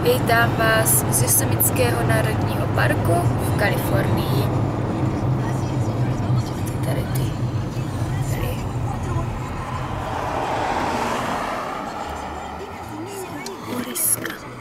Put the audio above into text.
Vítám vás z Yosemiteckého národního parku v Kalifornii. Tady ty. Horiska.